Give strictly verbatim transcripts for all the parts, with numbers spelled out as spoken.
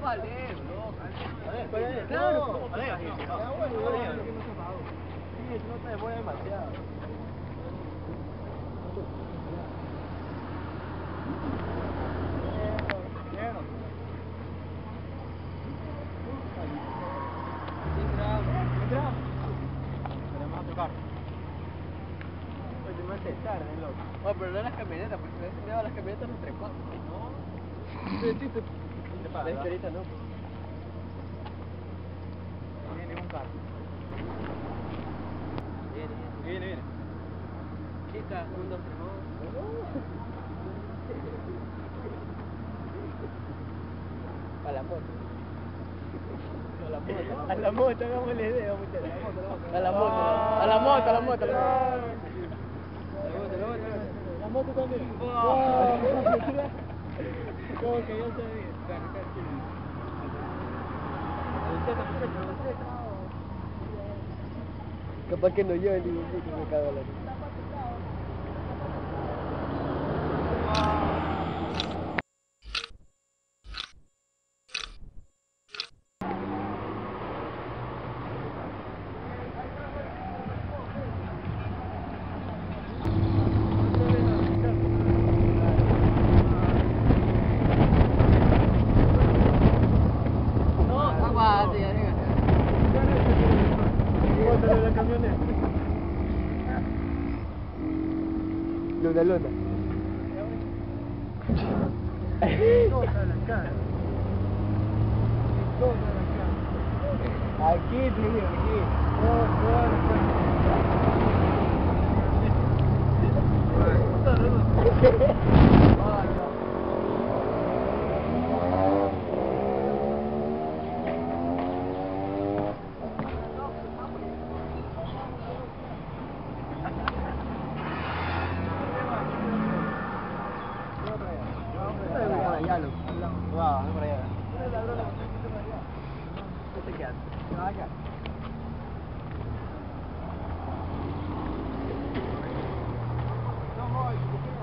leer, loco. A ver, ¿cuál es? Claro, No, ¿cómo a ver, pasas eso? ah, bueno, No, no, leo. no, sí, eso no te demora demasiado. Tenemos a tocar. Pues te mandas tarde, loco. Oh, pero no las camionetas, porque si hubiese enviado las camionetas nos trepamos. No. Sí, sí, sí. Te pagas, Es que ahorita no. Viene un carro. Viene, Viene, viene. chica, un, dos, tres, a la moto. A la moto. A la moto, hagámosle idea, muchachos. A la moto, a la moto, a la moto, a la moto. La moto también. Como que yo sabía. Capaz que no yo el dibujito me cago en la risa. Luna, luna. Aquí, tío, aquí. Wow, ven para allá. ¿Qué te quedas? No, acá. No voy, ¿qué queda?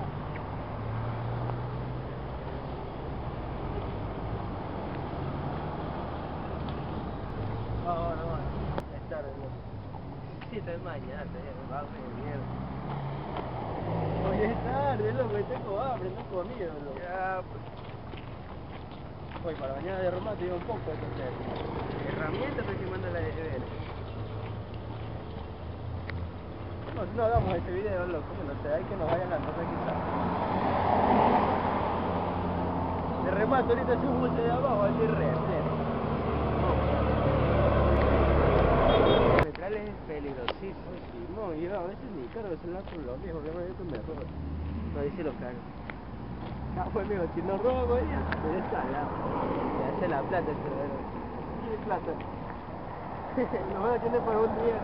No, no, no. Es tarde, loco. Sí, estoy mañana, te bajo de mierda. Oye, es tarde, loco, tengo hambre, no he comido, loco. Ya, pues. Oye, para mañana de Roma te digo un poco de hacer. Herramienta, pero que manda la de ver. No, no hagamos ese video, loco, no sé, hay que nos vayan las cosas quizás. De remate, ahorita ese bote de abajo, así repleto. Centrales es peligrosísimo. No, yo a veces ni cargo el celular con los viejos, que me meto me robo. No, dice lo cargo. Ah, pues mijo, si no robo, ya. Pero está al lado. Le hace la plata el celular. ¿Qué plata? Lo van a tener para un día.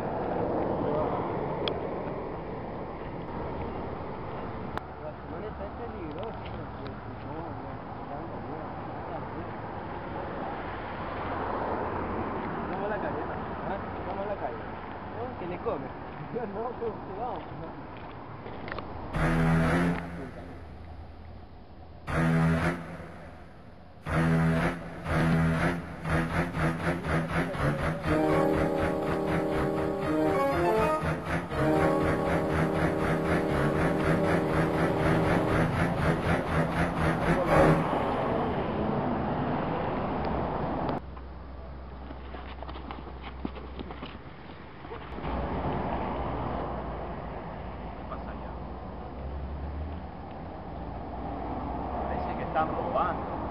Guatemala está peligroso. No, no, dando miedo. Vamos a la calle. ¿Ah? Vamos a la calle. No, que le come. No, pues, vamos. Parece que están robando.